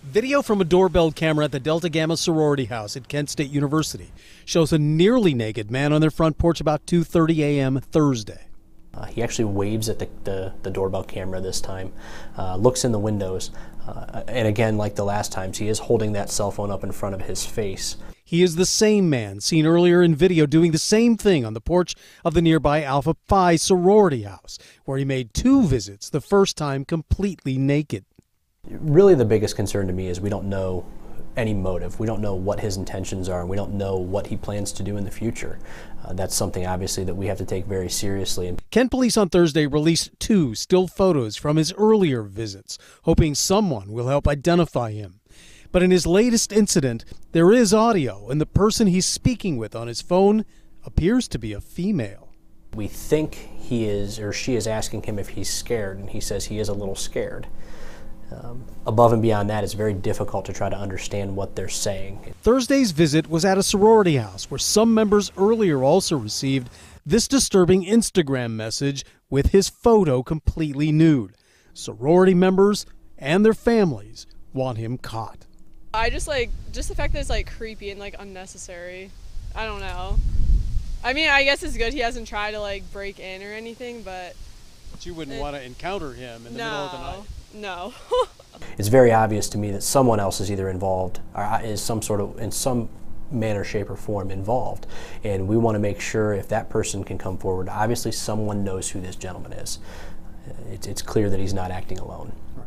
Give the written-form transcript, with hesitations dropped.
Video from a doorbell camera at the Delta Gamma sorority house at Kent State University shows a nearly naked man on their front porch about 2:30 a.m. Thursday. He actually waves at the doorbell camera this time, looks in the windows, and again, like the last times, he is holding that cell phone up in front of his face. He is the same man seen earlier in video doing the same thing on the porch of the nearby Alpha Phi sorority house, where he made 2 visits, the first time completely naked. Really, the biggest concern to me is we don't know any motive. We don't know what his intentions are, and we don't know what he plans to do in the future. That's something, obviously, that we have to take very seriously. Kent police on Thursday released 2 still photos from his earlier visits, hoping someone will help identify him. But in his latest incident, there is audio, and the person he's speaking with on his phone appears to be a female. We think he is, or she is asking him if he's scared, and he says he is a little scared. Above and beyond that, it's very difficult to try to understand what they're saying. Thursday's visit was at a sorority house where some members earlier also received this disturbing Instagram message with his photo completely nude. Sorority members and their families want him caught. I just the fact that it's creepy and unnecessary. I don't know. I mean, I guess it's good he hasn't tried to break in or anything, but you wouldn't want to encounter him in the middle of the night. No. It's very obvious to me that someone else is either involved or is in some manner, shape, or form involved. And we want to make sure if that person can come forward, obviously someone knows who this gentleman is. It's clear that he's not acting alone.